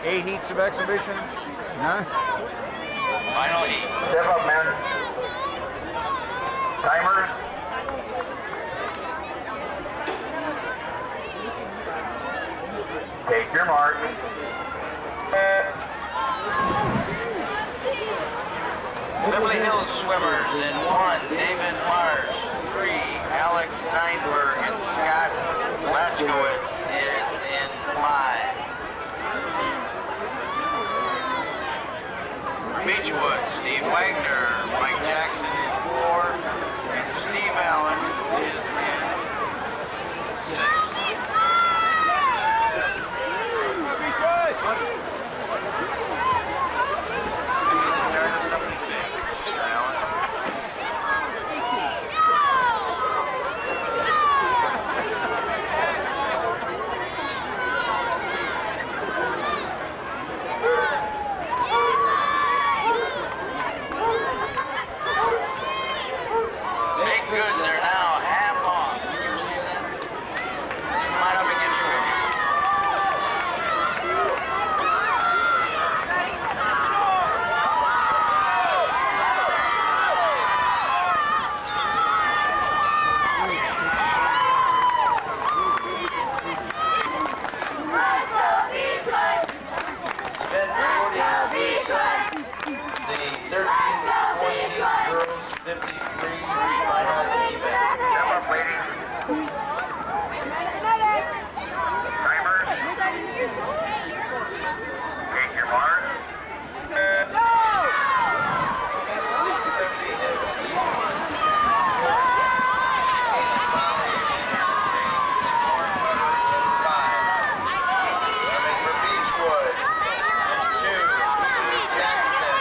8 heats of exhibition. None. Final heat. Step up, men. Timers. Take your mark. Beverly Hills swimmers in 1, David Mars. 3, Alex Neinberg, and Scott Laskowitz is in 5. Beechwood, Steve Wagner, Mike Jackson in 4, and Steve Allen is in 6. Goods are now half off. Can you believe that? Come on up and get your wicket. The 13-20 girls 53 final event. Step up, ladies. Timers. Take your mark. For Beechwood, 2, Jackson,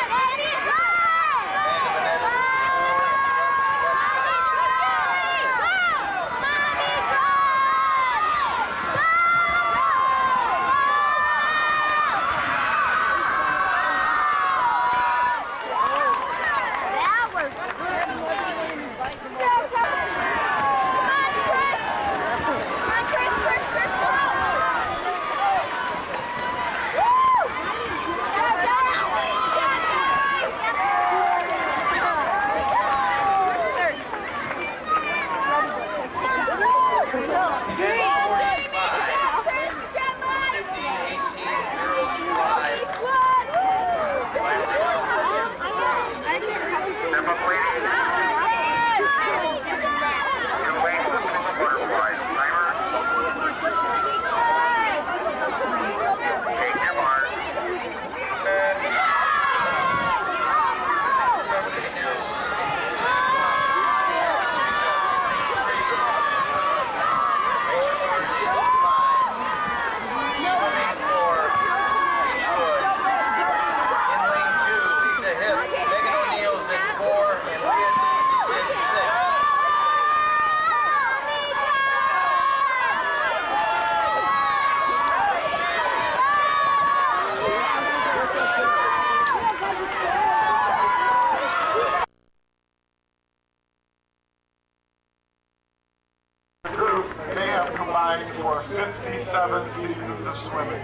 For 57 seasons of swimming.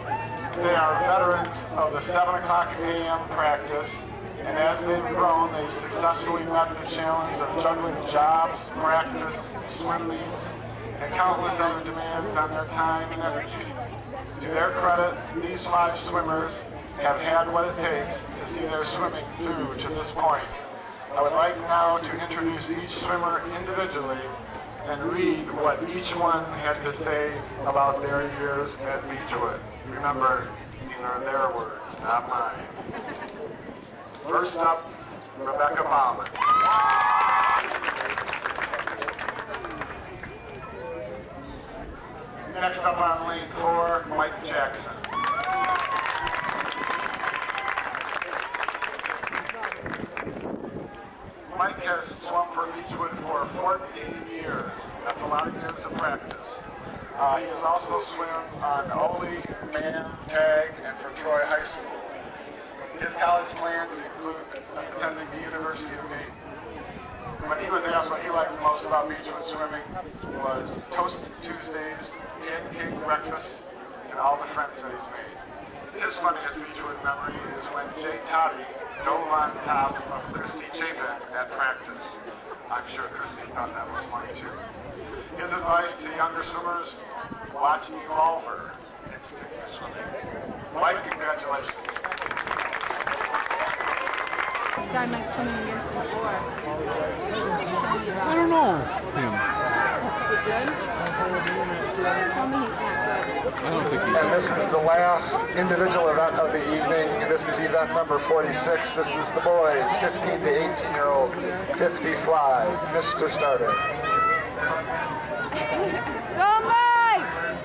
They are veterans of the 7 o'clock a.m. practice, and as they've grown, they've successfully met the challenge of juggling jobs, practice, swim meets, and countless other demands on their time and energy. To their credit, these 5 swimmers have had what it takes to see their swimming through to this point. I would like now to introduce each swimmer individually and read what each one had to say about their years at Beechwood. Remember, these are their words, not mine. First up, Rebecca Bauman. Next up on lane 4, Mike Jackson. Mike has swum for Beechwood for 14 years. That's a lot of years of practice. He has also swum on Ole, Man, Tag, and for Troy High School. His college plans include attending the University of Dayton. When he was asked what he liked the most about Beechwood swimming, was Toast Tuesdays, pancake breakfast, and all the friends that he's made. His funniest Beechwood memory is when Jay Toddy dove on top of Christy Chapin at practice. I'm sure Christy thought that was funny too. His advice to younger swimmers, watch Evolver and stick to swimming. Mike, congratulations. This guy Mike's swimming against him before. I don't know him. Is he good? Tell me he's not good. I don't think he's And this is the last individual event of the evening. This is event number 46. This is the boys, 15 to 18-year-old, 50 fly. Mr. Starter. Go, Mike!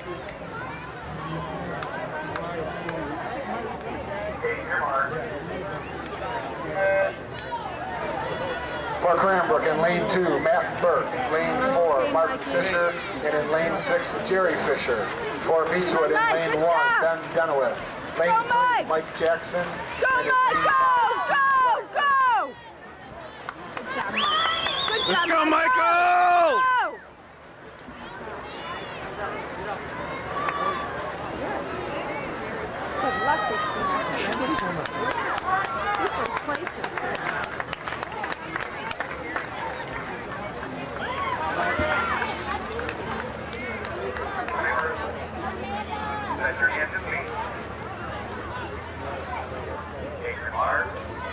For Cranbrook in lane 2, Matt Burke. Lane 4, Mark Fisher. And in lane 6, Jerry Fisher. For Beechwood in lane 1, Ben Denowith. Lane 3, Mike Jackson. Go, And in Mike! lane Go! 5, Go! Go! Good job, Mike. Good job, Let's go, Mike. Michael! Go! Good luck this team. Two first places. Set your hands and feet. Take your mark.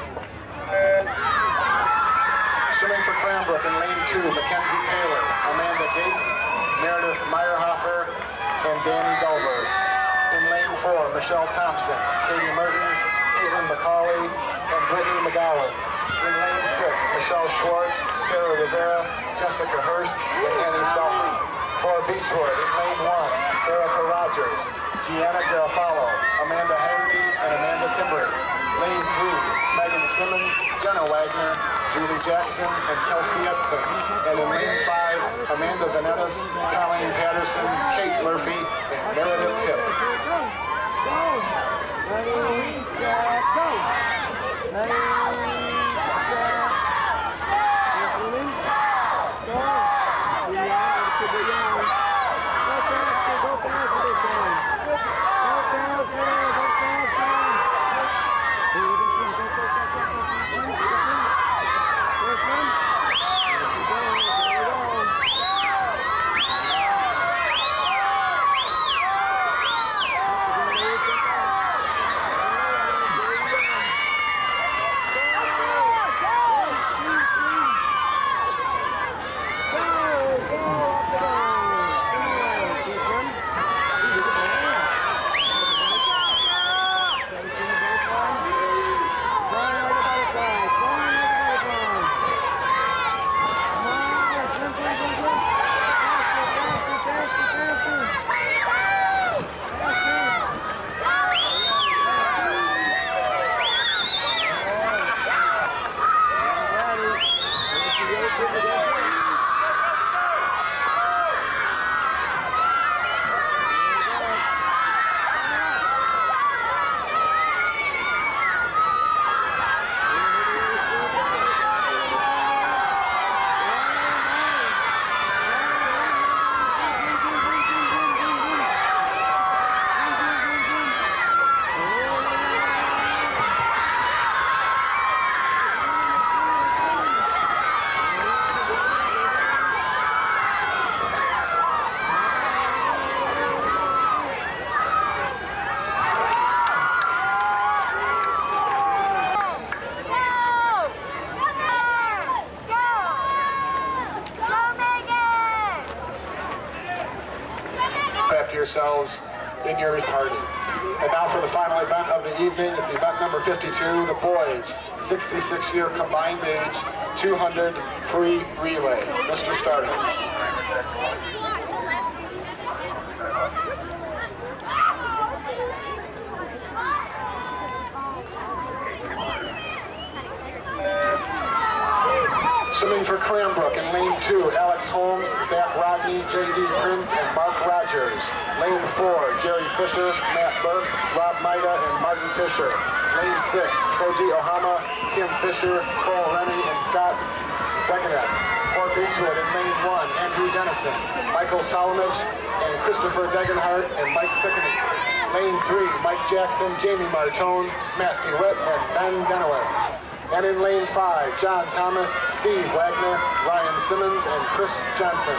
Swimming for Cranbrook in lane 2, Mackenzie Taylor, Amanda Gates, Meredith Meyerhofer, and Danny Goldberg. In lane 4, Michelle Thompson, Katie Mertens, Caitlin McCauley, and Brittany McGowan. In lane 6, Michelle Schwartz, Sarah Rivera, Jessica Hurst, and Annie Selfie. For Beechwood in lane 1, Erica Rogers, Gianna Garofalo, Amanda Haggerty, and Amanda Timbry. Lane 3, Megan Simmons, Jenna Wagner, Julie Jackson, and Kelsey Edson. And in lane 5, Amanda Venetis, Colleen Patterson, Kate Murphy, and Meredith Kipp. Yourselves in your party. And now for the final event of the evening, it's event number 52, the boys, 66-year combined age, 200 free relay. Mr. Starter. Swimming for Cranbrook in lane 2, Alex Holmes, Zach Rodney, J.D. Prince, and Mark Rogers. Lane 4, Jerry Fisher, Matt Burke, Rob Maida, and Martin Fisher. Lane 6, Koji Ohama, Tim Fisher, Cole Rennie, and Scott Beckenet. Fort Beechwood in lane 1, Andrew Dennison, Michael Solomich, and Christopher Degenhart, and Mike Pickney. Lane 3, Mike Jackson, Jamie Martone, Matt DeWitt, and Ben Denoway. And in lane 5, John Thomas, Steve Wagner, Ryan Simmons, and Chris Johnson.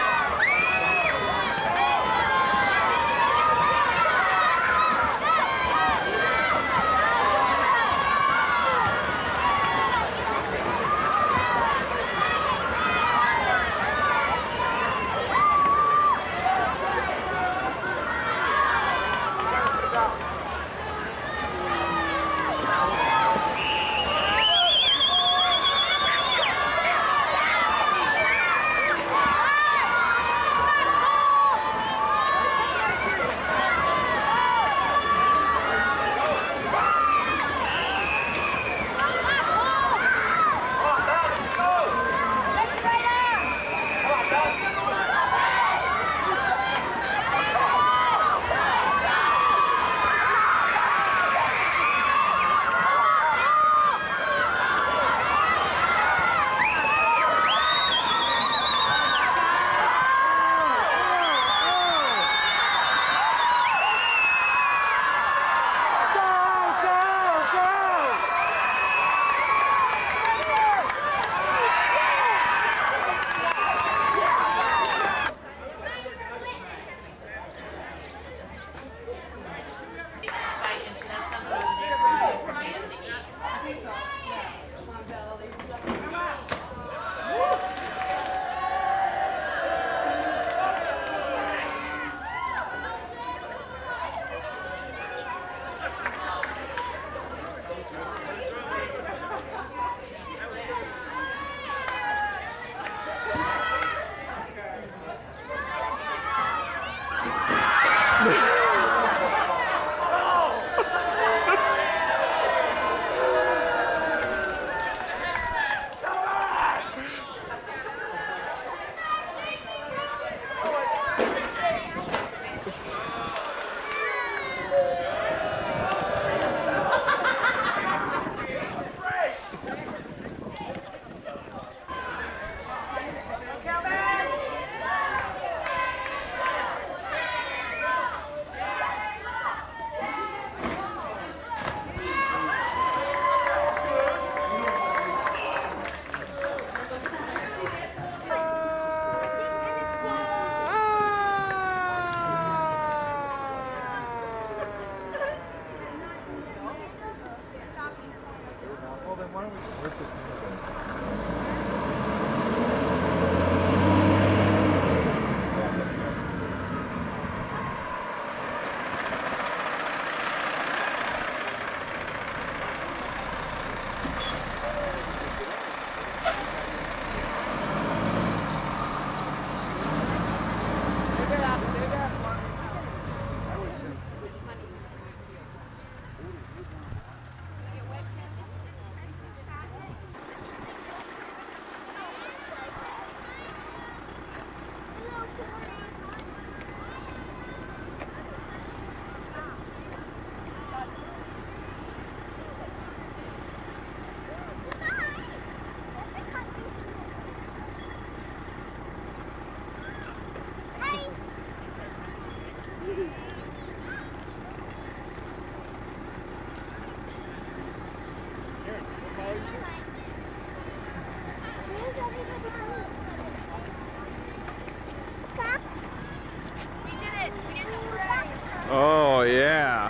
Oh, yeah.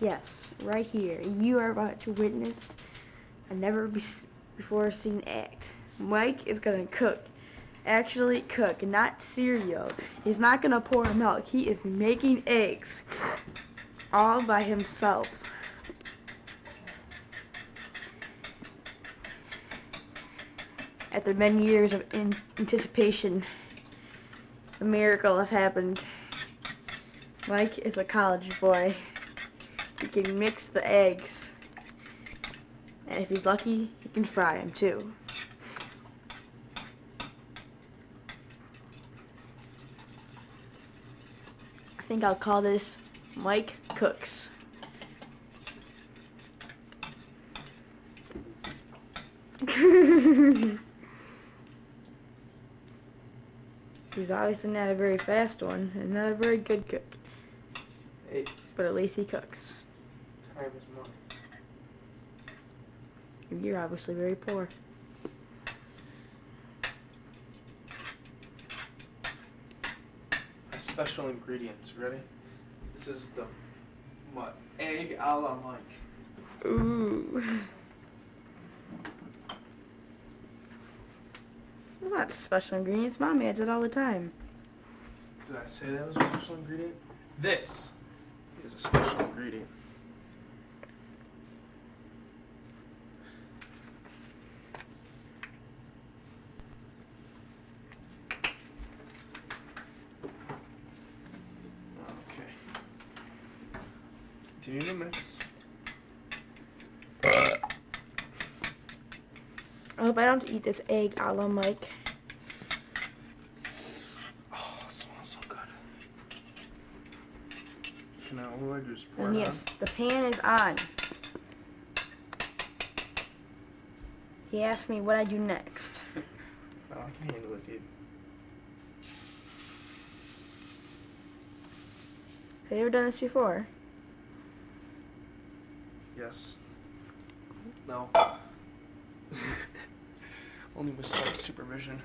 Yes, right here. You are about to witness a never before seen act. Mike is gonna cook. Actually cook, not cereal. He's not gonna pour milk. He is making eggs all by himself. After many years of anticipation, a miracle has happened. Mike is a college boy. He can mix the eggs. And if he's lucky, he can fry them too. I think I'll call this Mike Cooks. He's obviously not a very fast one and not a very good cook. Hey, But at least he cooks. time is money. You're obviously very poor. Special ingredients. Ready? This is the egg a la Mike. Ooh. Well, that's special ingredients. Mommy adds it all the time. Did I say that was a special ingredient? This is a special ingredient. Okay. Continue to mix. I hope I don't have to eat this egg a la Mike. Oh, it smells so good. Now, what do I do? Just pour And it yes, the pan is on. He asked me what I do next. on? Oh, I can handle it, dude. Have you ever done this before? Yes. No. Only with slight supervision.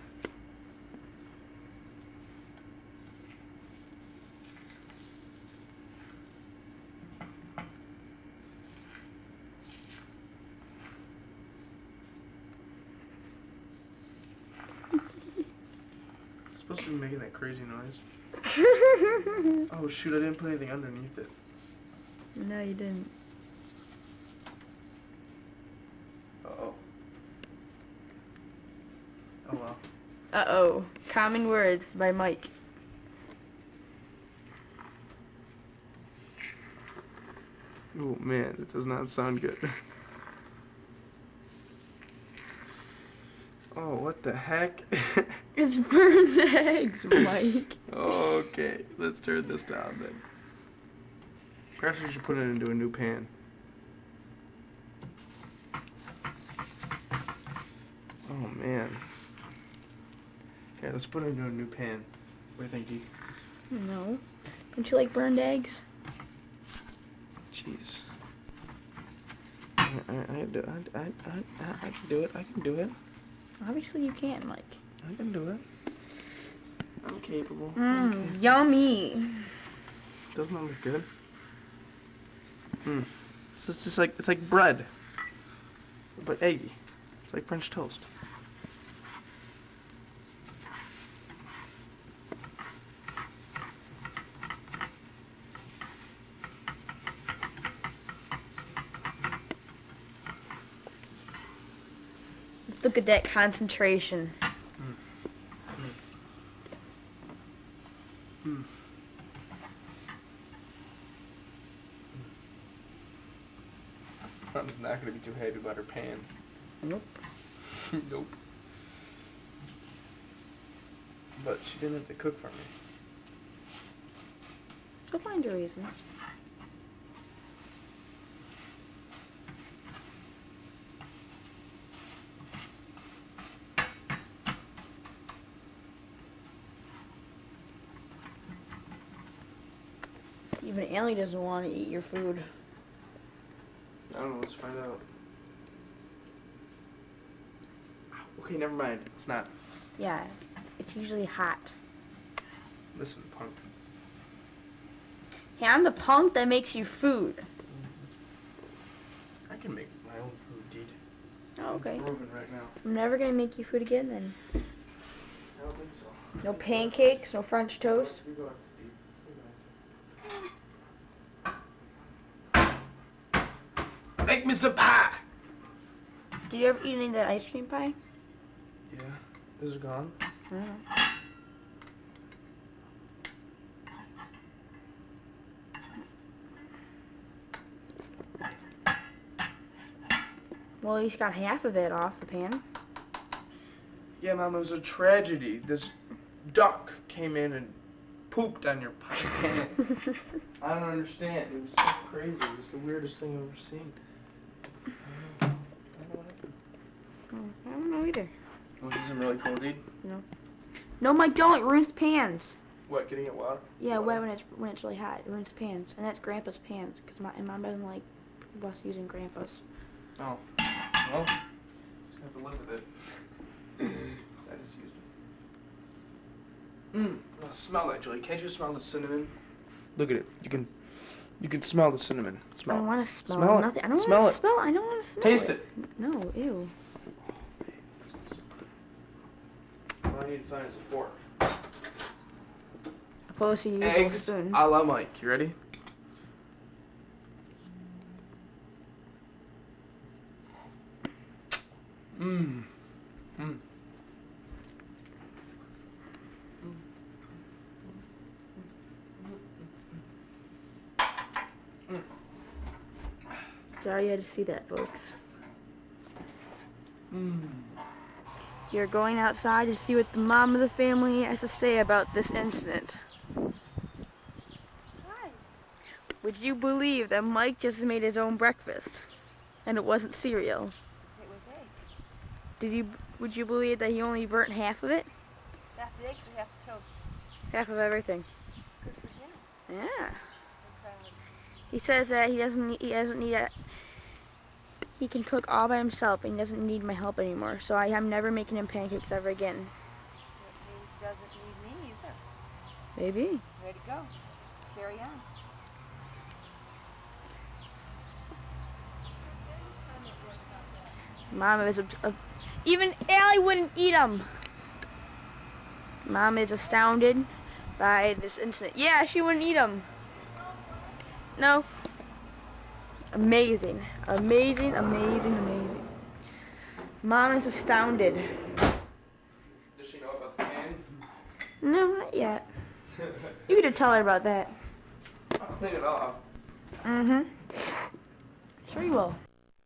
It's supposed to be making that crazy noise. Oh shoot, I didn't put anything underneath it. No, you didn't. Uh-oh. Oh well. Uh-oh. Common words by Mike. Oh man, that does not sound good. Oh, what the heck? It's burned eggs, Mike. Okay, let's turn this down then. Perhaps we should put it into a new pan. Oh man. Okay, let's put it into a new pan. What do you think, Dee? No. Don't you like burned eggs? Jeez. I can do it. I can do it. Obviously you can, Mike. I can do it. I'm capable. Yummy. Doesn't that look good? This is just like, it's like bread, but eggy. It's like French toast. Look at that concentration. Mom's not gonna be too happy about her pan. Nope. Nope. But she didn't have to cook for me. Go find a reason. Even Ellie doesn't want to eat your food. I don't know, let's find out. Okay, never mind. It's not. Yeah, it's usually hot. Listen, punk. Hey, I'm the punk that makes you food. can make my own food, dude. Oh, okay. I'm proving right now. I'm never gonna make you food again then. I don't think so. No pancakes, no French toast. We go out to eat. Make me some pie! Did you ever eat any of that ice cream pie? Yeah. Is it gone? I don't know. Well, at least got half of it off the pan. Yeah, Mom, it was a tragedy. This duck came in and pooped on your pie pan. I don't understand. It was so crazy. It was the weirdest thing I've ever seen. I don't know what happened. I don't know either. Well, this isn't really cool, dude. No. No, Mike, don't. It ruins the pans. What, getting it wet? Yeah, wet when it's really hot. It ruins the pans. And that's Grandpa's pans. Because Mom doesn't like us using Grandpa's. Oh. Well, just have to live with it. I just used it. Smell that, Joey. Can't you smell the cinnamon? Look at it. You can smell the cinnamon. Smell I don't it. want to smell nothing. I don't Smell want it. to smell. I don't want to smell Taste it. No, ew. All I need to find is a fork. Opposed to you, Eggs spoon. a la Mike. You ready? Mmm. Mmm. Sorry you had to see that, folks. You're going outside to see what the mom of the family has to say about this incident. Why? Would you believe that Mike just made his own breakfast and it wasn't cereal? It was eggs. Would you believe that he only burnt half of it? Half the eggs or half the toast? Half of everything. Good for him. Yeah. I'm proud. He says that he doesn't need it. He can cook all by himself and he doesn't need my help anymore. So I'm never making him pancakes ever again. That means he doesn't need me either. Maybe. Way to go. Carry on. Mom is even Allie wouldn't eat them. Mom is astounded by this incident. Yeah, she wouldn't eat them. No. Amazing. Amazing, amazing, amazing. Mom is astounded. Does she know about the pan? No, not yet. You could tell her about that. I'll clean it off. Mm-hmm. Sure you will.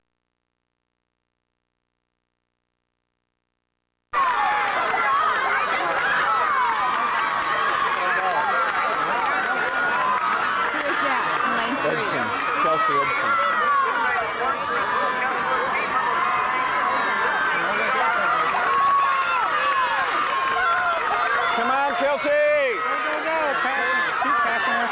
Edson, Kelsey Edson. Come on, Kelsey! Go, go, go. She's passing her.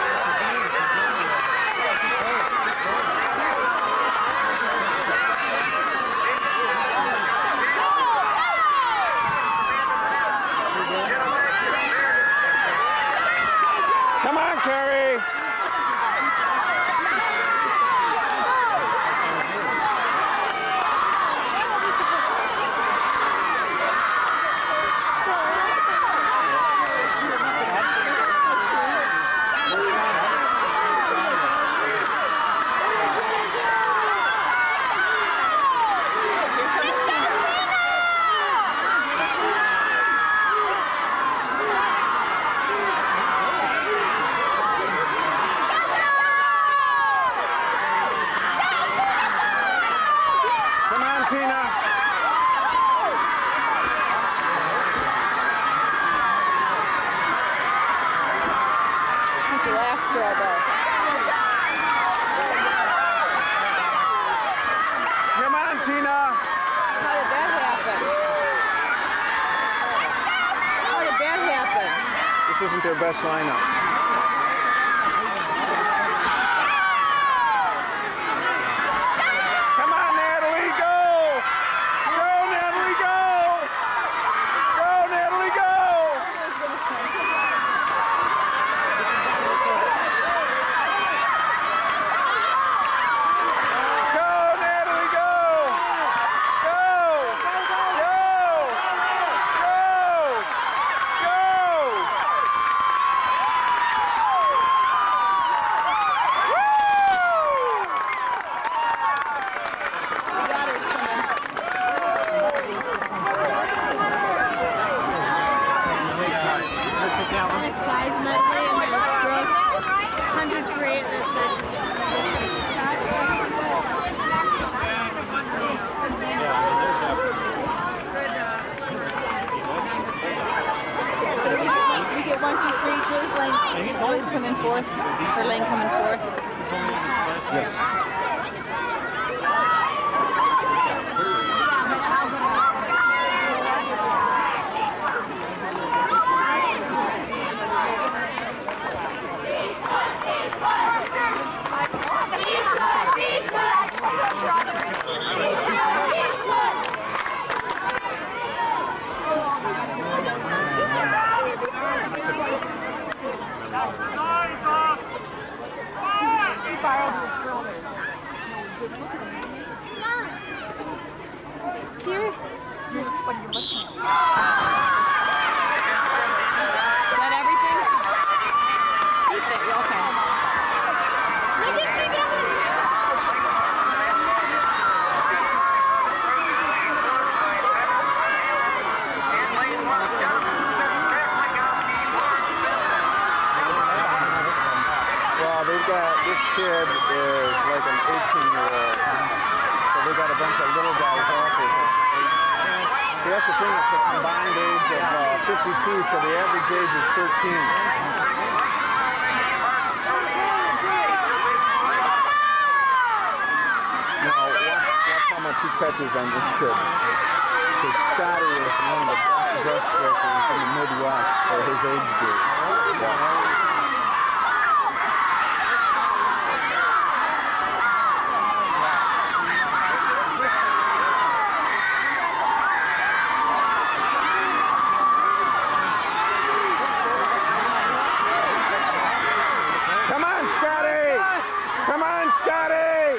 Come on, Carrie! This isn't their best lineup. Come on, Natalie, go! Go, Natalie, go! Go, Natalie, go! Go, Joyce coming fourth, Verlaine coming fourth. Yes. Here. What are you looking at? Is that everything? Okay. No, just keep it up. Well, they've got, this kid is like an 18-year-old. So they've got a bunch of little guys after him. See, that's the thing, it's a combined age of 52, so the average age is 13. Now, watch how much he catches on this kid. Because Scotty is one of the best breaststrokers in the Midwest for his age group. Come on, Scotty! Come on, Scotty!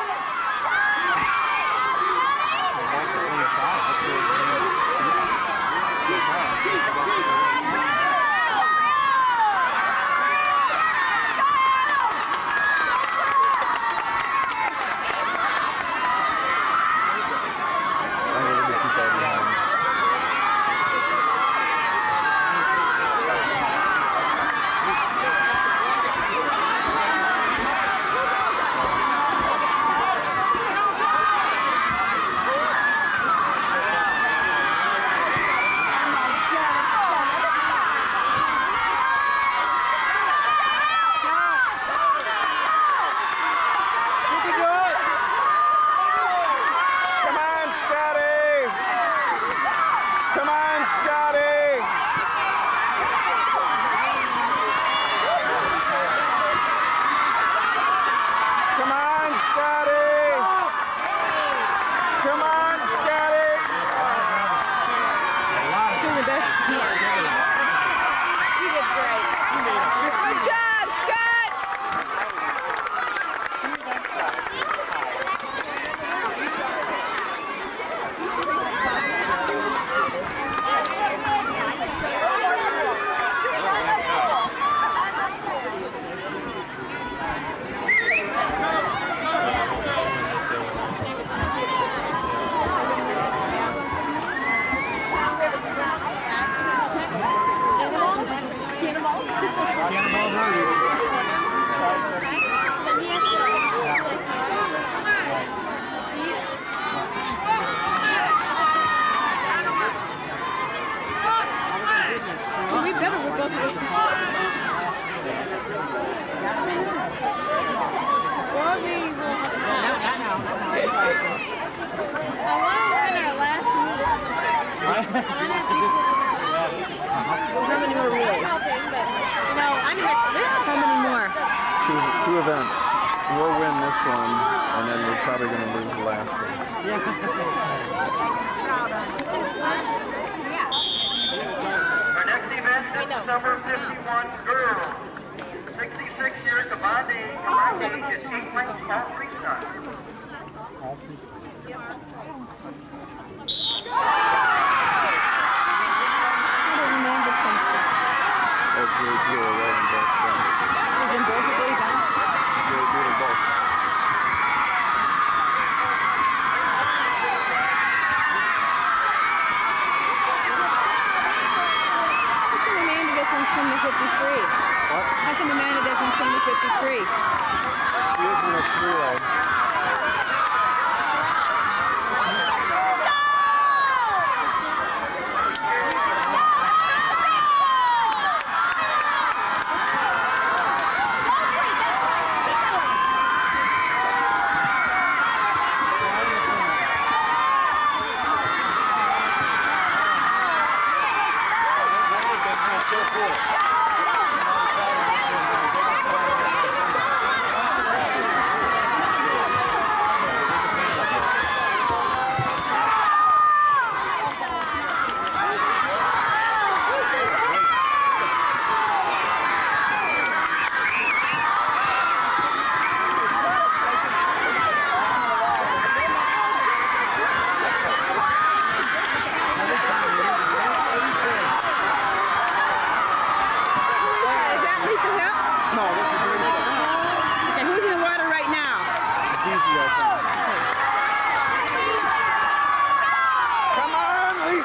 How many more relays? No, I'm next. How many more? Two events. We'll win this one, and then we're probably going to lose the last one. Our next event is number 51 girls. 66-year combined age is 8 lengths all freestyle. In both of the events? Both. How come Amanda doesn't swim the 53? What? How come Amanda doesn't swim the 53? She is in this relay.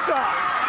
Lisa!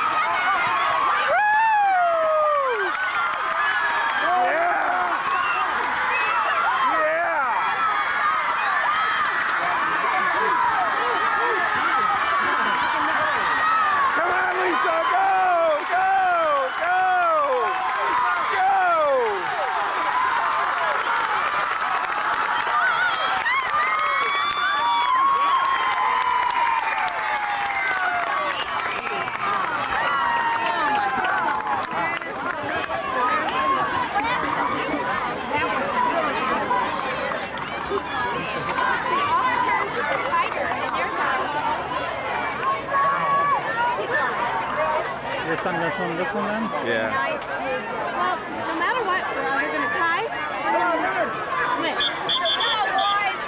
Your son gonna swim this one then? Yeah. Nice. Well, no matter what, we're either going to tie or win. Come on, boys!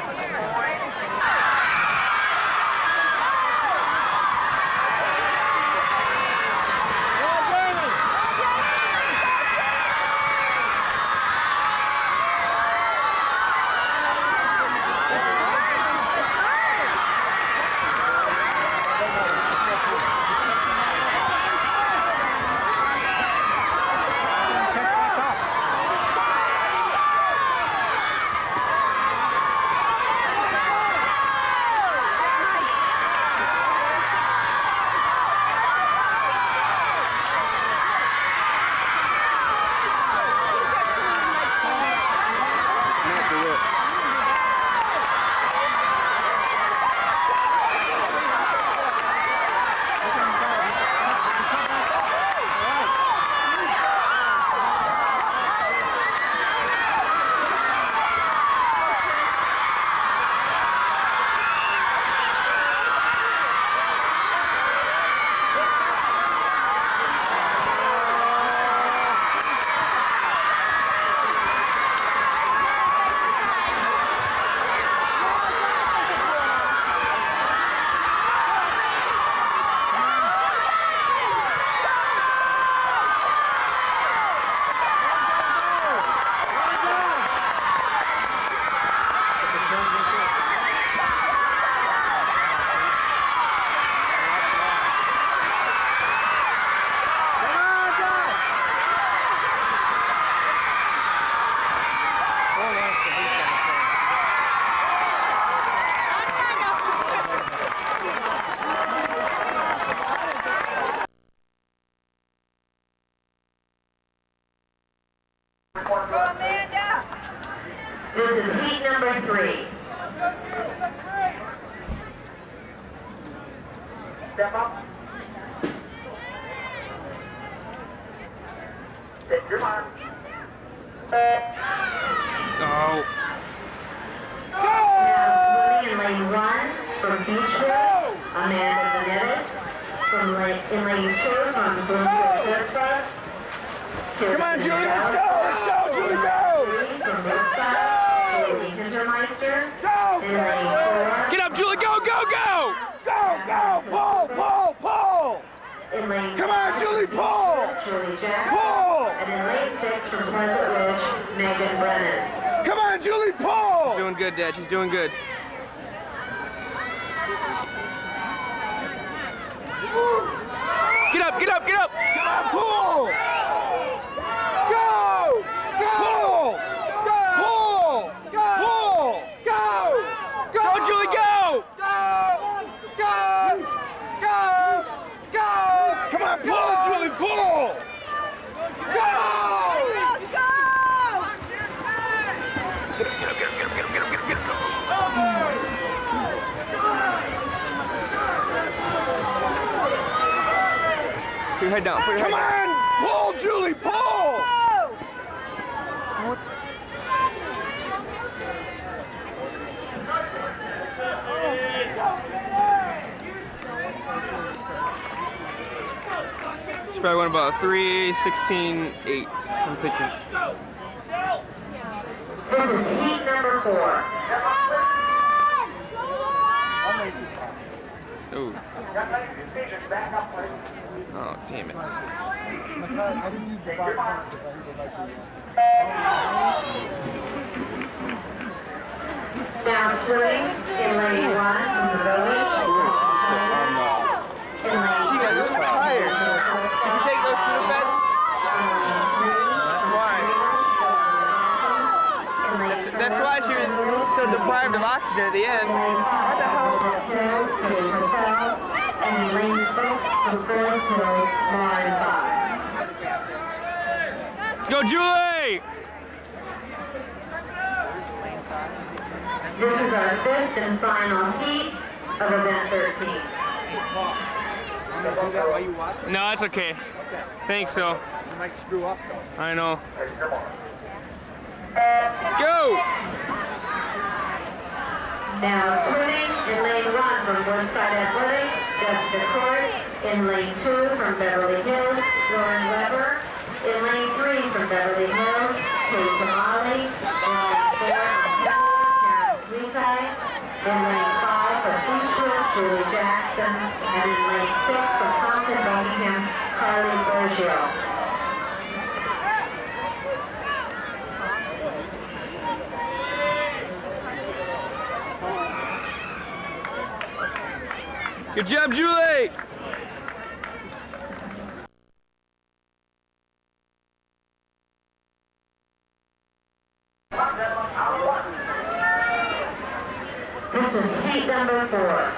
This is heat number 3. Step up. Take your mark. Go. Now swimming in lane 1 from Beachwood, Amanda Venetis. In lane 2 from Bloomfield Surfboat. Come on, Julie, let's go! Let's go, Julie, go! From Woodside, Haley Hintermeister. Go! In lane 4. Get up, Julie, go, go, go! Go, go! Pull, pull, pull! In lane Come on, 5, Julie, pull! Julie Jackson. Pull! And in lane 6 from Pleasant Ridge, Megan Brennan. Come on, Julie, pull! She's doing good, Dad. She's doing good. Get up, get up, get up! Come on, pull! Go! Go! Pull! Go! Pull! Go! Go! Go, Julie, go! Go! Go! Go! Go! Come on, pull, Julie, pull! Go! Put your head down, put your head Come down. on! Pull, Julie, pull! What? She probably went about 3:16.8. I'm thinking. This is heat number 4. Oh. Oh, damn it. Now swimming in lane 1 from the village. In lane 2, so deprived of oxygen at the end. What the hell? And lane 6 from Forest Hills, line 5. Let's go, Julie! This is our 5th and final heat of event 13. No, that's okay. Thanks, so. You might screw up though. I know. Go! Now swimming in lane 1 from Woodside Athletic, Jessica Court. In lane 2 from Beverly Hills, Lauren Weber. In lane 3 from Beverly Hills, Kate Tamale. In lane 4 from Terrence Nite. In lane 5 from Beechwood, Julie Jackson. And in lane 6 from Compton, Buckingham, Carly Bergio. Good job, Julie! This is heat number 4.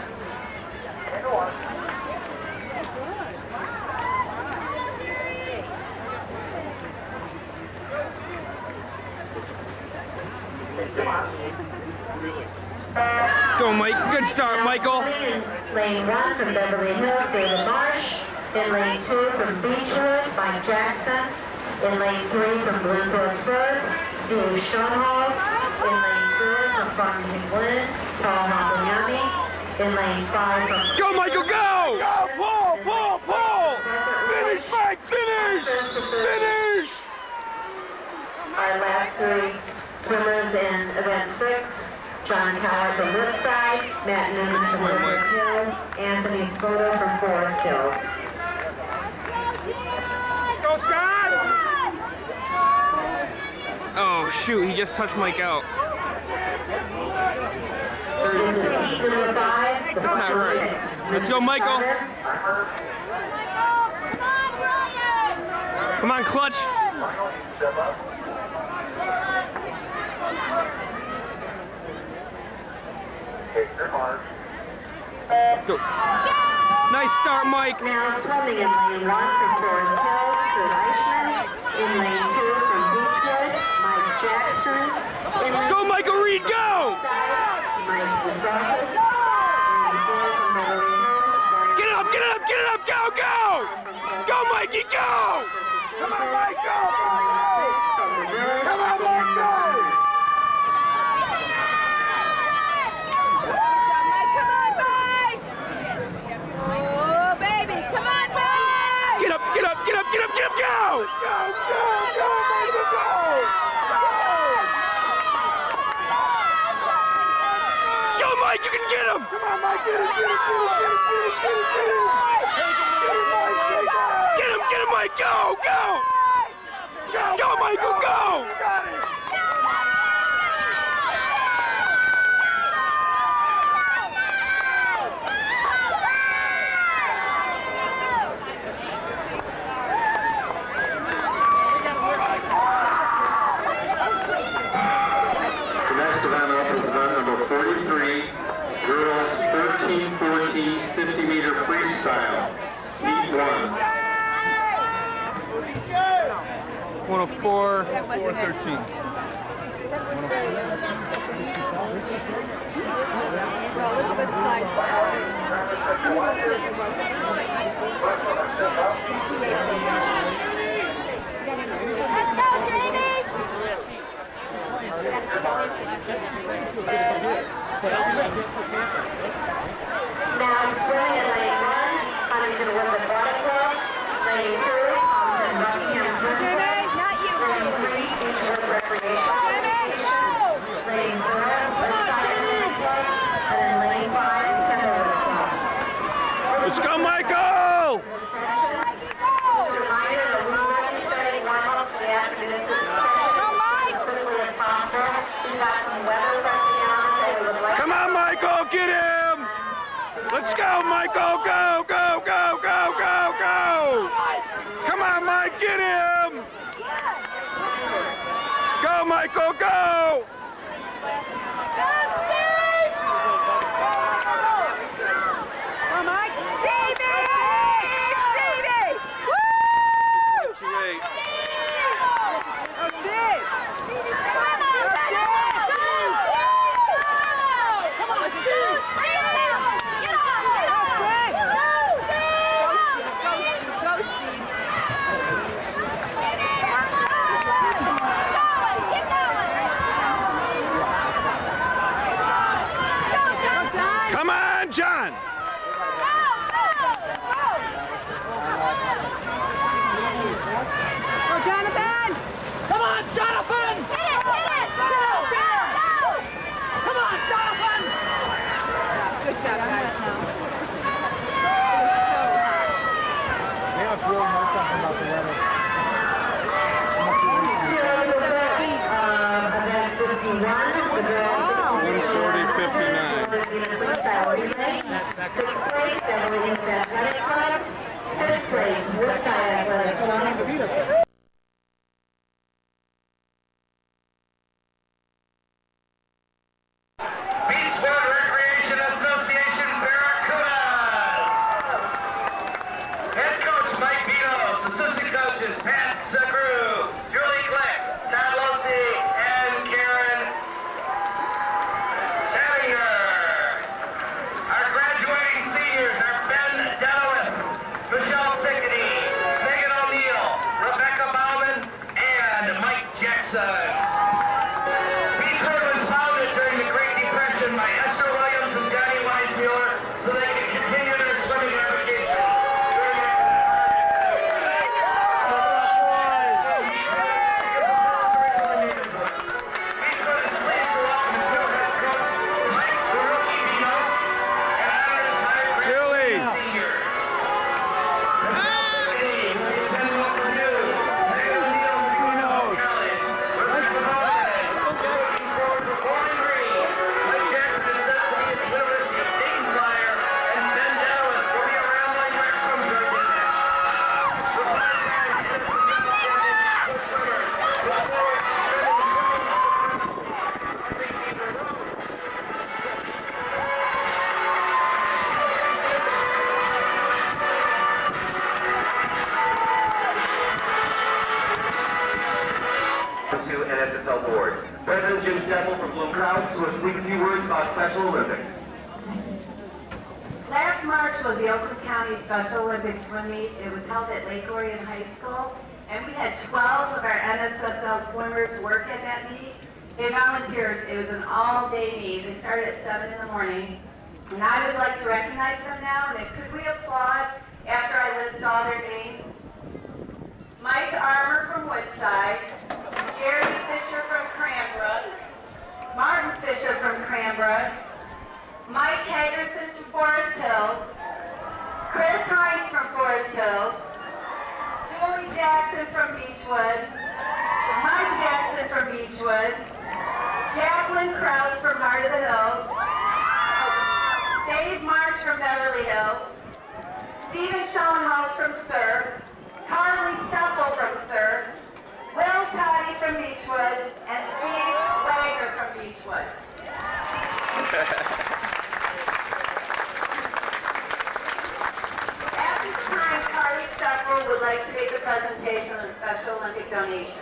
Go, Mike. Good start, Michael. In lane 1 from Beverly Hills, David Marsh. In lane 2 from Beechwood, Mike Jackson. In lane 3 from Bloomfield Surf, Steve Schoenholz. In lane 4 from Farmington Glen, Paul Hoppenyami. In lane 5 from... Go, Michael, go! Go, pull, pull, pull! Finish, Mike, finish! Finish! Our last 3 swimmers in event 6. John Coward from Woodside, Matt Newman from Woodland Hills, Anthony Spoto from Forest Hills. Let's go, Scott! Oh, shoot, he just touched Mike out. This is heat number 5. That's not right. Let's go, Michael. Come on, clutch. Go. Nice start, Mike. Now swimming in lane 1 from Forest Hills, Kurt Eichmann. In lane 2 from Beechwood, Mike Jackson. In lane Go, Michael Reed, go! Mike Wazowski. In lane 4 from Beverly Hills, Get it up, get it up, get it up, go, go! Go, Mikey, go! Come on, Mike, go! Come on, Mike, go! Get up, get up, get up, get up, go! Go, go, Michael, go! Go, Mike, you can get him! Come on, Mike, get him, get him, get him, get him, get him, Get him, Mike, go, go! Go, Michael, go! You got it! The next event up is event number 43, girls 13, 14, 50 meter freestyle, heat 1. 104, 413. Now swimming in lane 1, Huntington Woods Aquatic Club. Lane 2, Compton Buckingham Swim Club. Lane 3, Beechwood Recreation Association. Lane 4, Woodside Athletic Club. And then lane 5, Kenilworth Club. Let's go, Michael! Just a reminder that we will be starting warm-ups for the afternoon session as quickly as possible. We've got some weather pressing on us and we would like Come on, Michael, get him! Let's go, Michael, go, go, go, go, go, go! Come on, Mike, get him! Go, Michael, go! CHSL Board. President Jim Steffel from Bloom Krause will speak a few words about Special Olympics. Last March was the Oakland County Special Olympics swim meet. It was held at Lake Orion High School, and we had 12 of our NSSL swimmers work at that meet. They volunteered. It was an all-day meet. They started at 7 in the morning. And I would like to recognize them now, and could we applaud after I list all their names? Mike Armour from Woodside, Jerry Fisher from Cranbrook, Martin Fisher from Cranbrook, Mike Hagerson from Forest Hills, Chris Hines from Forest Hills, Julie Jackson from Beechwood, Mike Jackson from Beechwood, Jacqueline Krause from Heart of the Hills, Dave Marsh from Beverly Hills, Stephen Schoenhaus from Surf, Carly Steffel from Surf, Will Toddy from Beechwood, and Steve Wagner from Beechwood. At this time, Carly Steffel would like to make a presentation on the Special Olympic donation.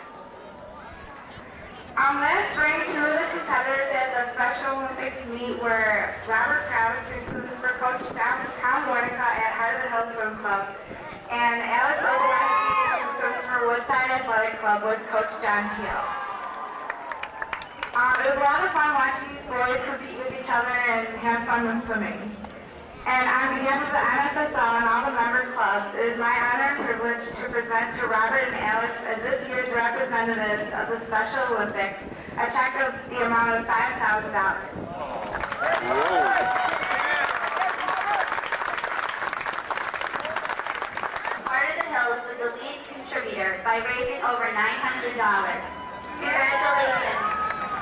Last spring, 2 of the competitors at the Special Olympics meet were Robert Krause, who swims for Coach Tom Warnica at Heart of the Hills Swim Club, and Alex Obolewski, who swims for Woodside Athletic Club with Coach John Keel. It was a lot of fun watching these boys compete with each other and have fun with swimming. And on behalf of the NSSL and all the member clubs, it is my honor and privilege to present to Robert and Alex as this year's representatives of the Special Olympics a check of the amount of $5,000. Heart of the Hills was the lead contributor by raising over $900. Congratulations.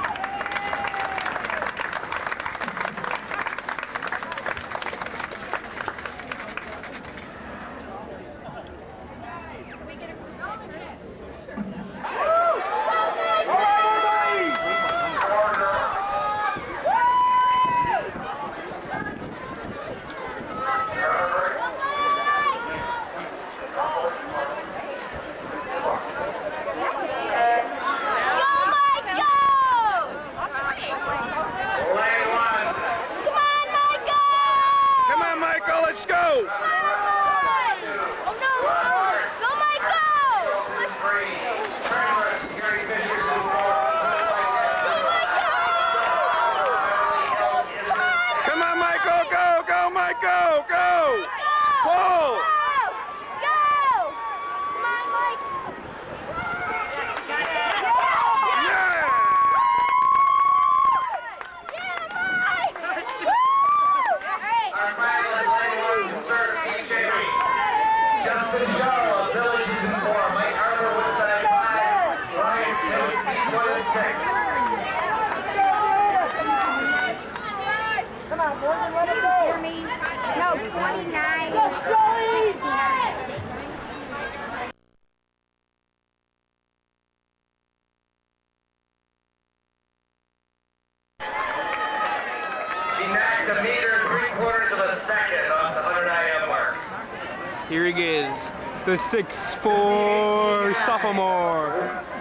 Here he is, the 6'4" sophomore.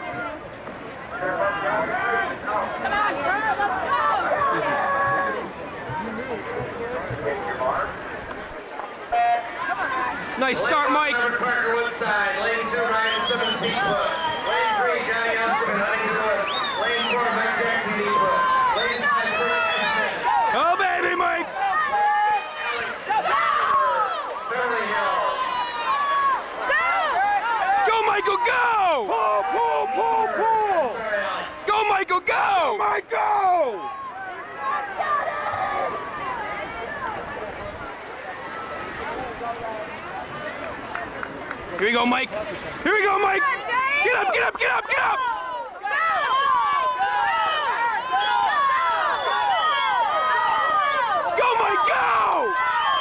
Come on, girl, let's go! Nice start, Mike. Parker Woodside, lane 2, Ryan Simmons, Beechwood. Lane 3, Johnny Johnson, Huntington Woods. Lane 4, Mike Jackson, Beechwood. Lane 5, Bruce Ashton. Oh, baby, Mike! Michael, go! Pull, pull, pull, pull! Go, Michael, go! Mike, go! Here we go, Mike. Here we go, Mike. Get up, get up, get up, get up! Go, Mike, go!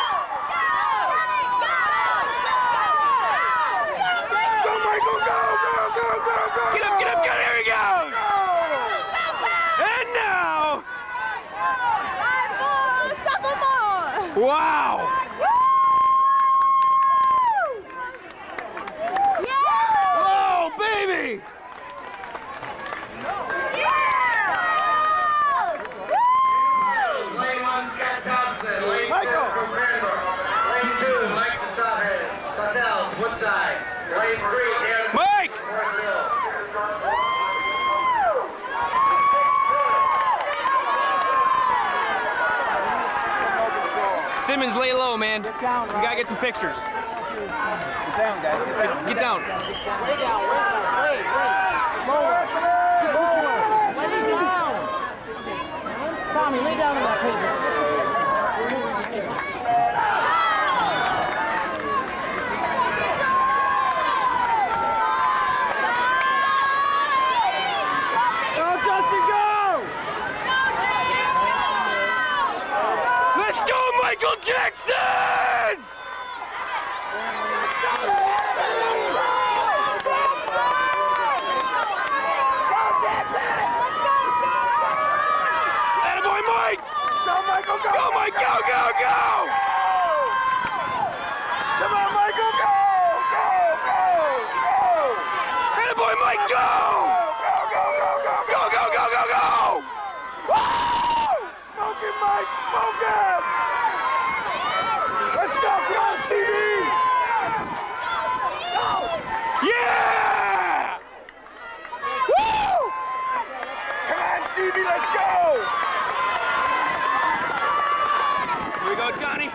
Get up, get up, get up, here he goes! And now! Wow! Whoa, baby! Woodside. Lane 3, Dan. Mike! Simmons, lay low, man. Get down, we gotta get some pictures. Get down, guys. Get down. Lay down, wait. Lower. Lay down. Tommy, lay down on that paper. Go, Justin, go! Let's go, Michael Jackson! Attaboy, Mike! Go, Michael, go! Go, Mike, go! Come on, Michael, go! Attaboy, Mike, go! Go! Woo! Smoke him, Mike, smoke him! Let's go, come on, Stevie! Yeah! Woo! Come on, Stevie, let's go! Here we go, Johnny.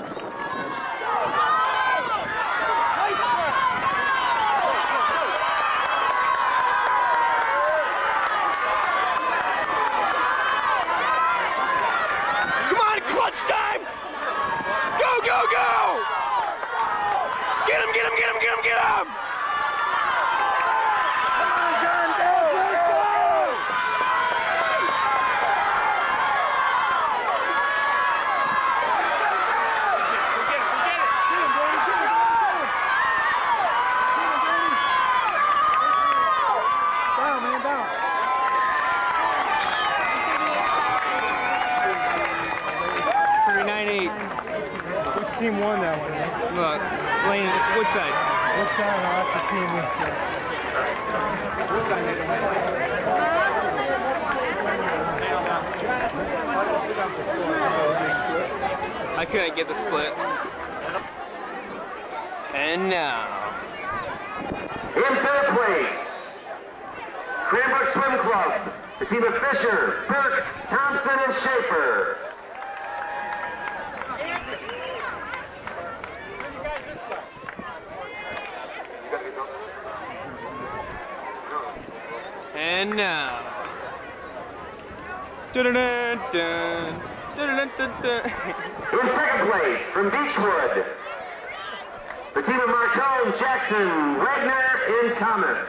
Come on, clutch time! Go! Get him! Come on, John, go! Down, man, down. Which team won that one? Lane, Woodside. Woodside, no, that's the team with Woodside made it. I couldn't get the split. And now. In third place, Cranbrook Swim Club, the team of Fisher, Burke, Thompson, and Schaefer. And now. Dun-dun-dun-dun. Dun-dun-dun-dun. In second place, from Beechwood, the team of Martone, Jackson, Wagner, and Thomas.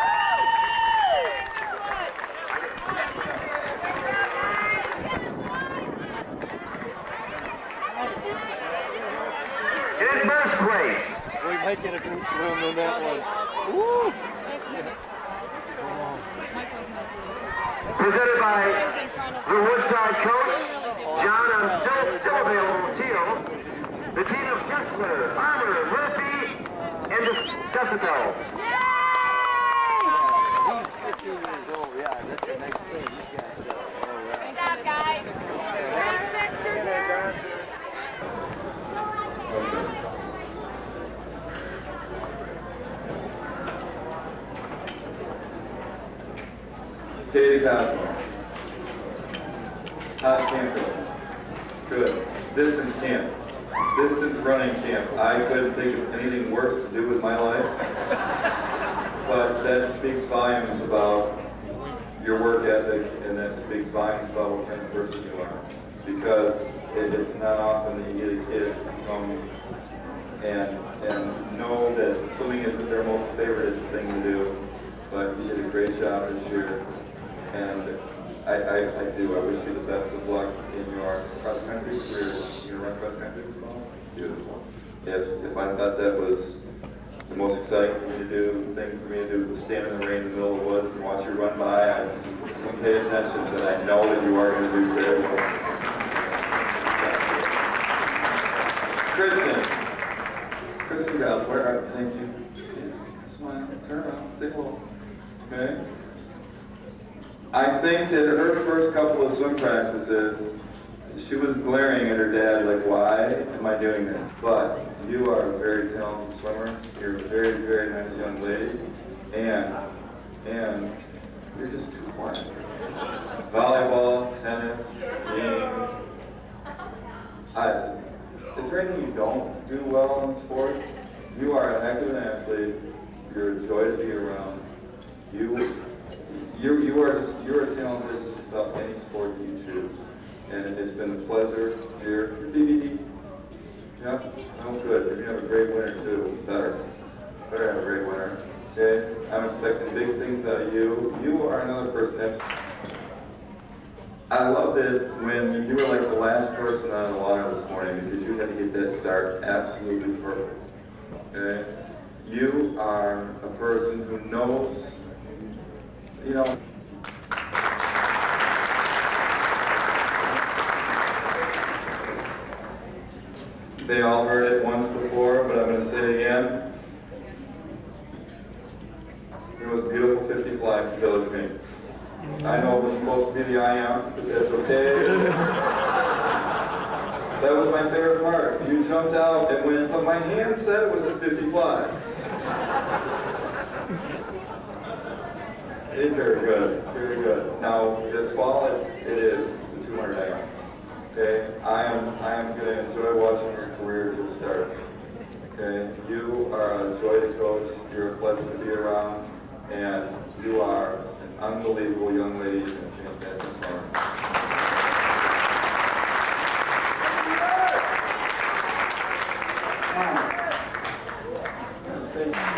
In first place, We might get a group swim in that one. Woo! presented by the Woodside coach, John, on still available teal, the team of Kessler, Farmer, Murphy, and Desito. He's 15 years old, yeah, that's the next thing. These guys do. Good job, guys. Katie Cosmo. Hot camp. Good. Distance camp. Distance running camp. I couldn't think of anything worse to do with my life. But that speaks volumes about your work ethic, and that speaks volumes about what kind of person you are. Because it's not often that you get a kid to come and know that swimming isn't their most favorite thing to do, but you did a great job this year. And I do. I wish you the best of luck in your cross-country career. You're going to run cross-country this fall? Beautiful. If I thought that was the most exciting thing for me to do was stand in the rain in the middle of the woods and watch you run by, I wouldn't pay attention, but I know that you are going to do very well. Kristen Giles, where are you? Thank you. Smile, turn around, say hello. Okay? I think that her first couple of swim practices she was glaring at her dad like, why am I doing this? But you are a very talented swimmer. You're a very, very nice young lady. And you're just too quiet. Volleyball, tennis, skiing. Is there anything you don't do well in sport? You are a heck of an athlete. You're a joy to be around. You're a talented just about any sport that you choose. And it's been a pleasure, dear. Your DVD? Yeah? Oh, good. You're gonna have a great winter too. Better have a great winter. Okay? I'm expecting big things out of you. You are another person that's... I loved it when you were like the last person out of the water this morning because you had to get that start absolutely perfect. Okay? You are a person who knows, you know, they all heard it once before, but I'm going to say it again. It was a beautiful 50 fly to Village Me. I know it was supposed to be the I am, but that's okay. That was my favorite part. You jumped out and went, but my hand said it was a 50 fly. Very good, very good. Now this fall, it is the 200 iron. Okay, I am going to enjoy watching your career just start. Okay, you are a joy to coach. You're a pleasure to be around, and you are an unbelievable young lady and a fantastic swimmer. Thank you.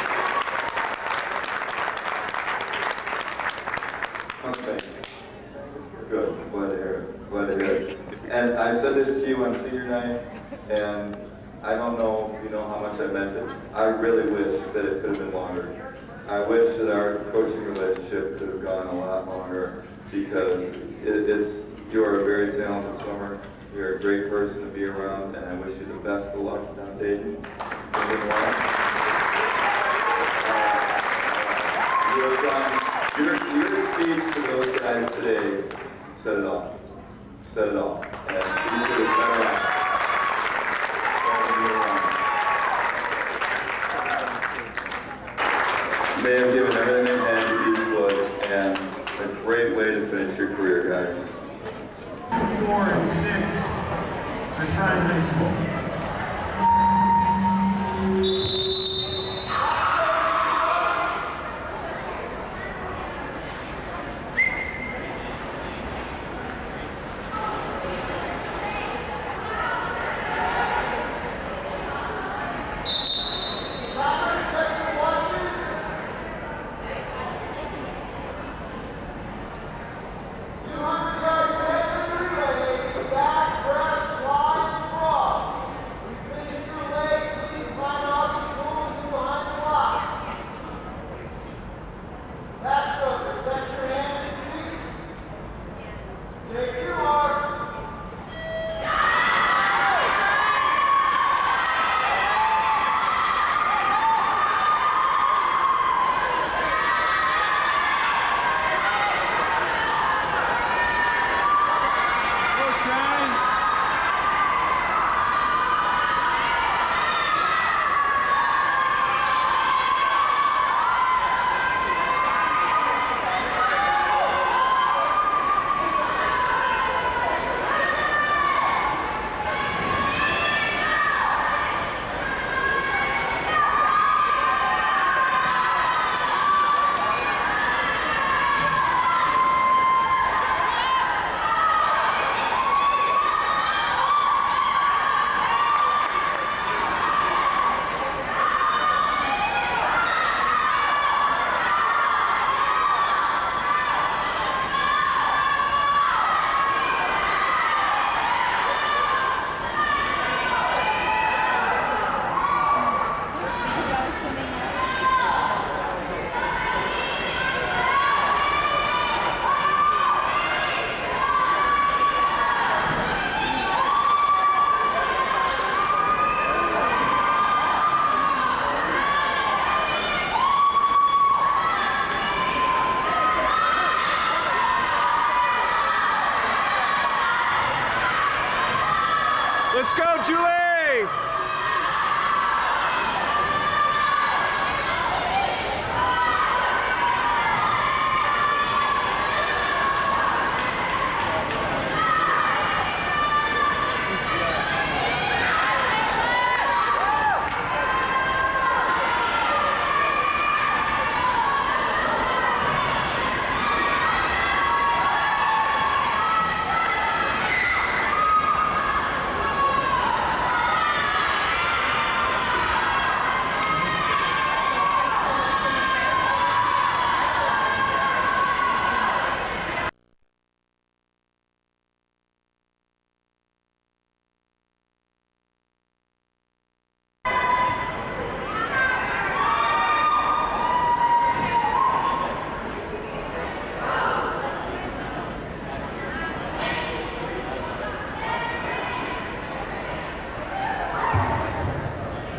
Good. Glad to hear it. Glad to hear it. And I said this to you on senior night, and I don't know if you know how much I meant it. I really wish that it could have been longer. I wish that our coaching relationship could have gone a lot longer because you're a very talented swimmer. You're a great person to be around, and I wish you the best of luck down Dayton. You have done. Your speech to those guys today said it all. Said it all. And you should have better off. They have given everything they had to Beechwood, and a great way to finish your career, guys. 4 and 6, the High School. Back, breast, wide, cross.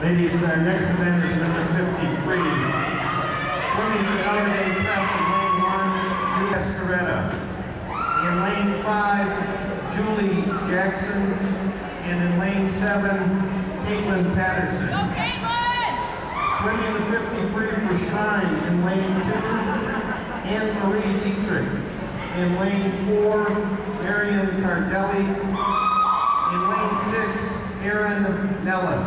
Ladies, our next event is number 53. Swimming the elevation prep in lane 1, Julia Escaretta. In lane 5, Julie Jackson. And in lane 7, Caitlin Patterson. Go Caitlin! Swimming the 53 for Shrine in lane 2, Anne Marie Dietrich. In lane 4, Marion Cardelli. In lane 6, Aaron Nellis.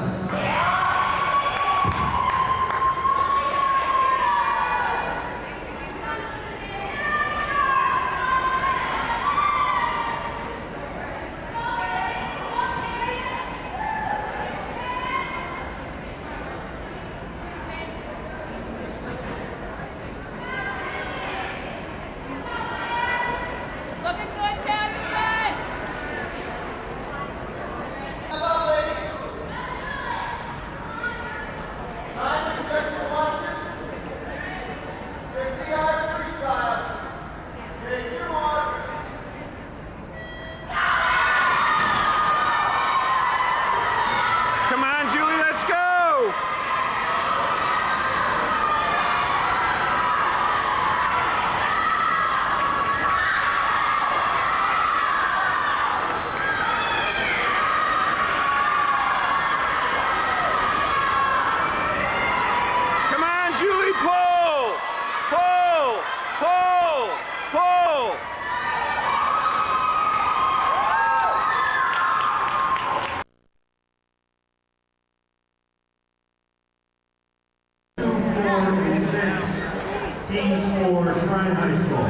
Teams for Shrine High School.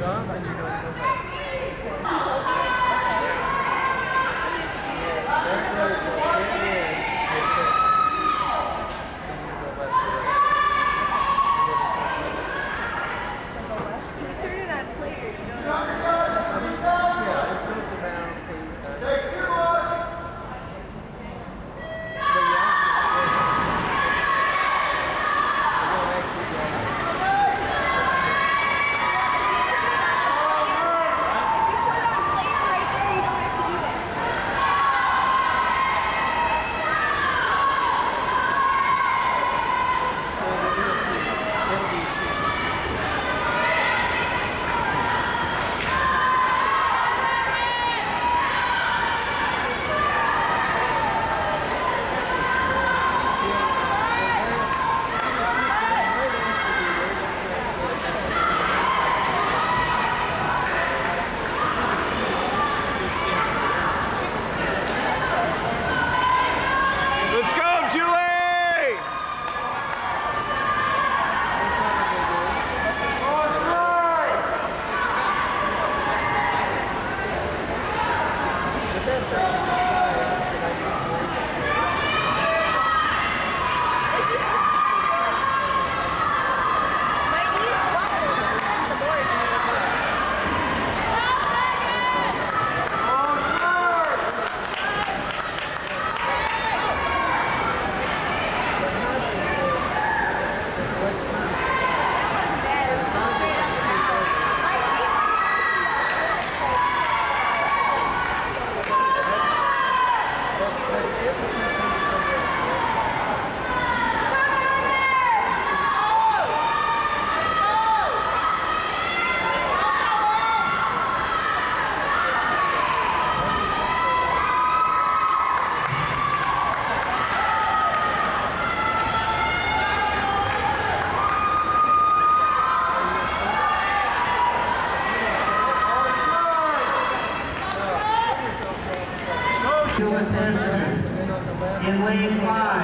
In lane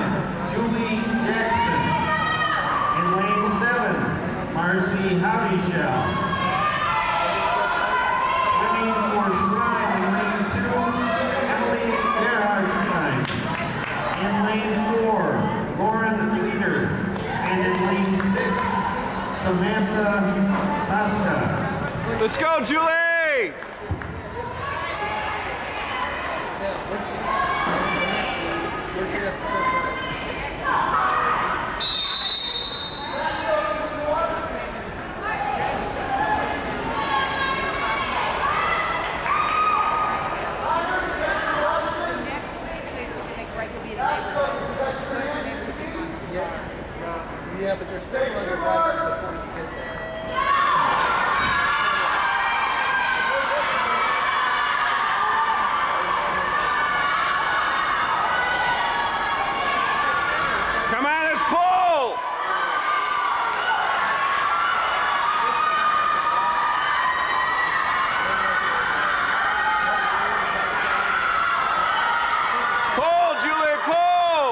5, Julie Jackson. In lane 7, Marcy Howdyshell. Swimming for Shrine in lane 2, Emily Gerhardstein. In lane 4, Lauren Leader. And in lane 6, Samantha Saska. Let's go, Julie! Yeah, but they're still under rights before you get there. Come on, let's pull! Pull, Julie, pull!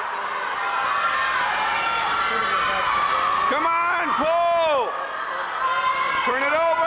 Come on, pull! Turn it over!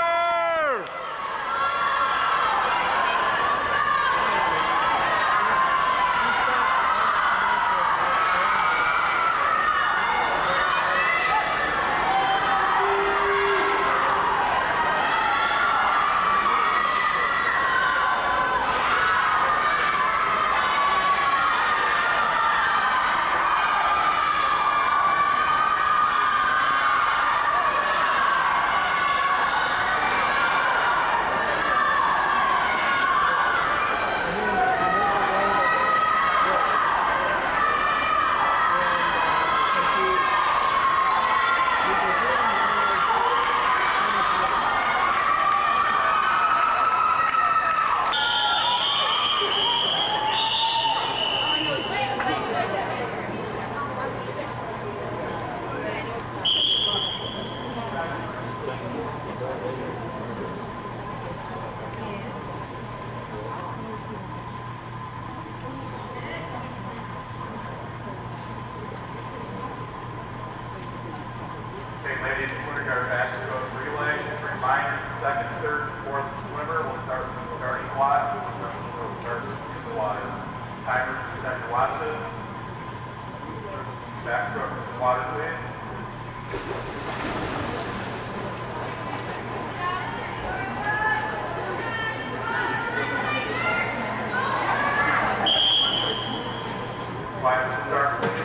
Ladies, winner guard back to goes relay. Just a reminder, second, third, fourth swimmer will start from the starting watch. The rest will start in the water. Timer to set your watches. Backstroke in the water, please. Quiet to start, please.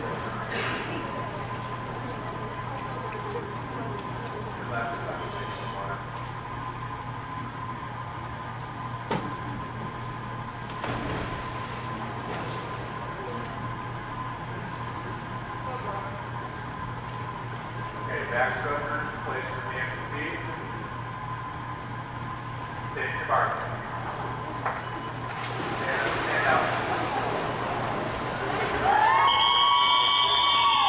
Backstrokers, place your hands and feet. Take your bar. And stand out.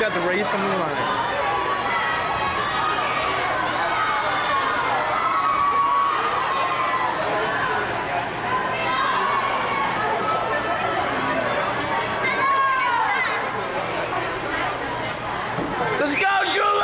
got the race on the line. Let's go, Julie!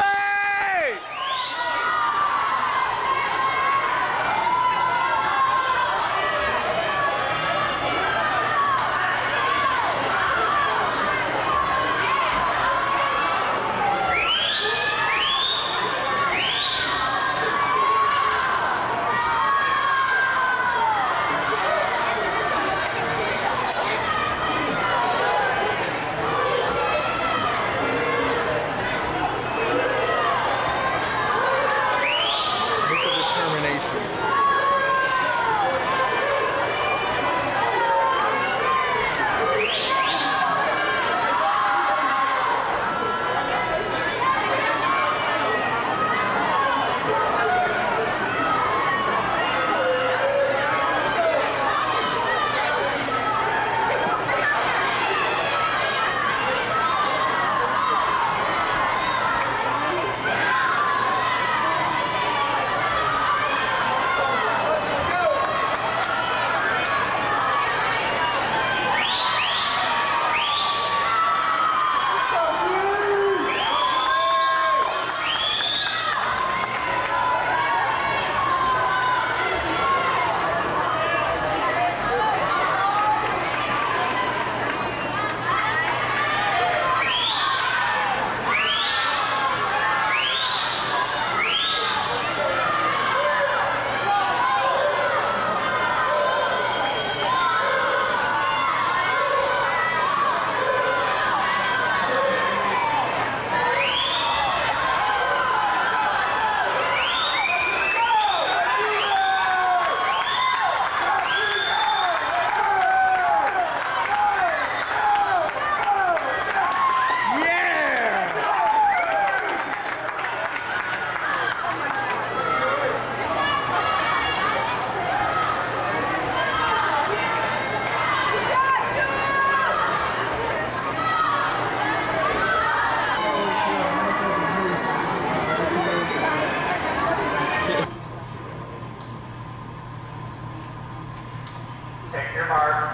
Take your mark.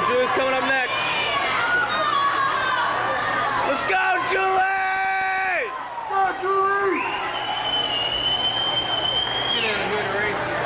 Julie's coming up next. Let's go, Julie! Go, Julie! Let's get in a good race here.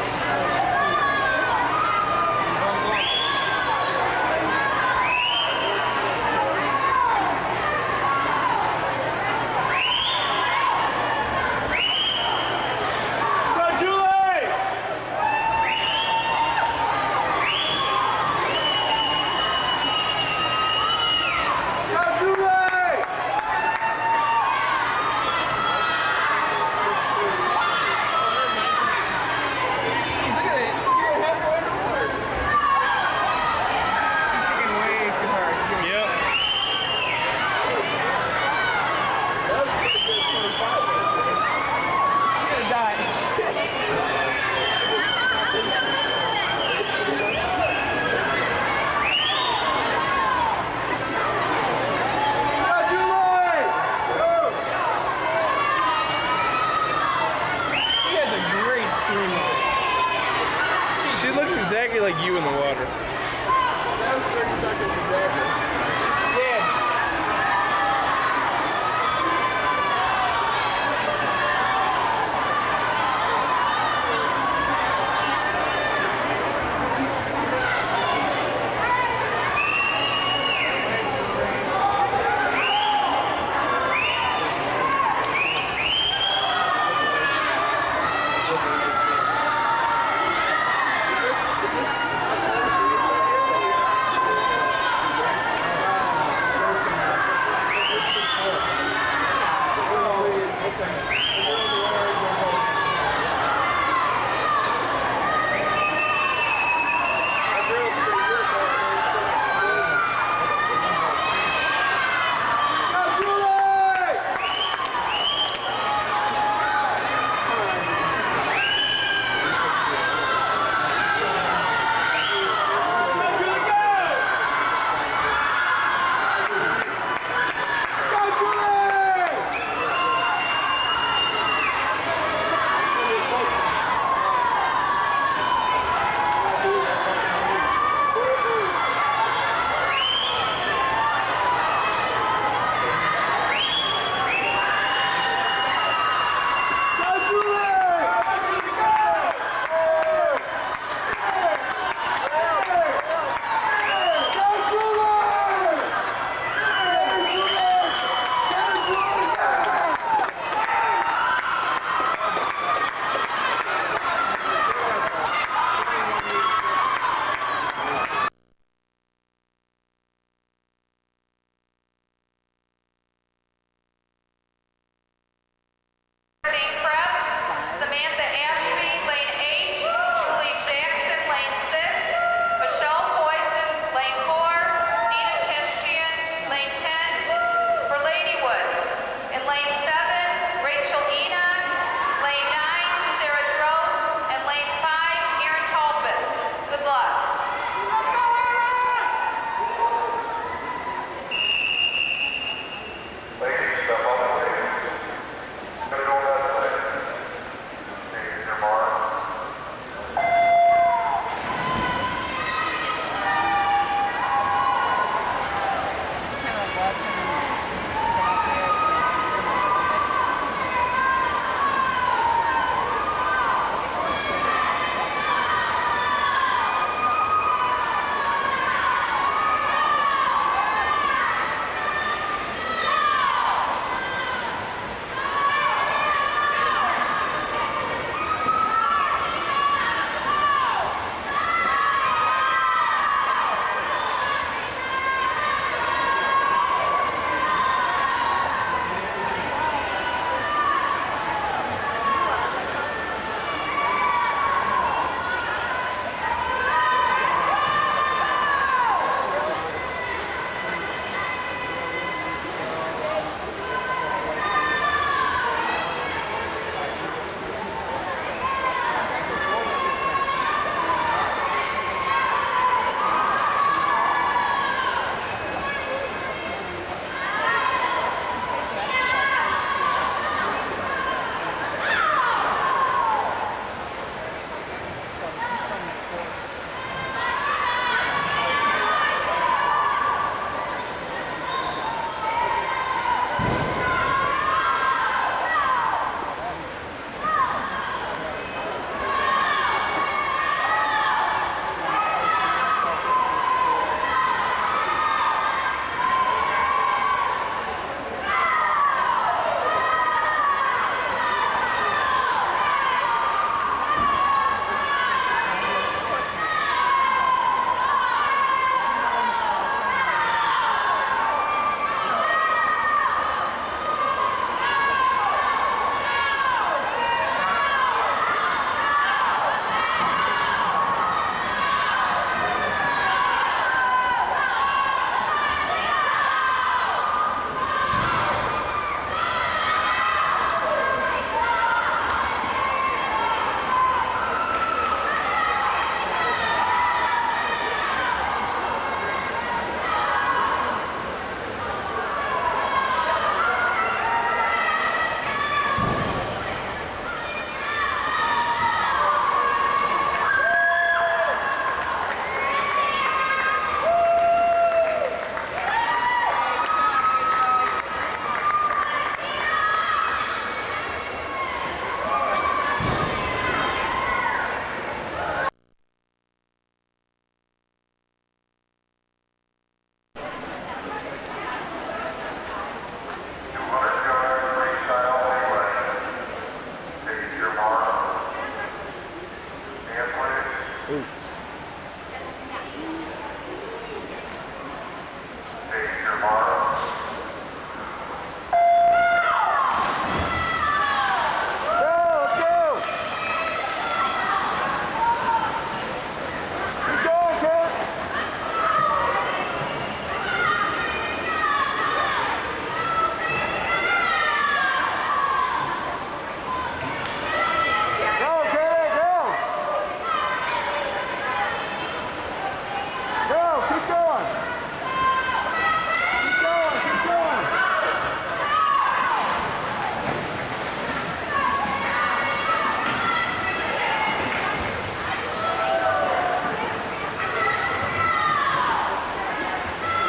She looks exactly like you in the water. That was 30 seconds exactly. Dad.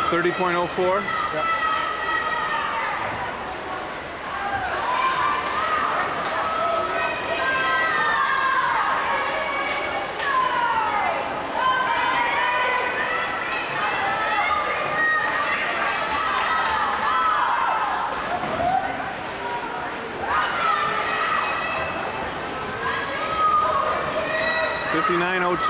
30.04? Yep. .59.02.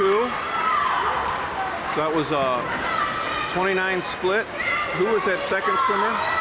So that was a 29 split. Who was that second swimmer?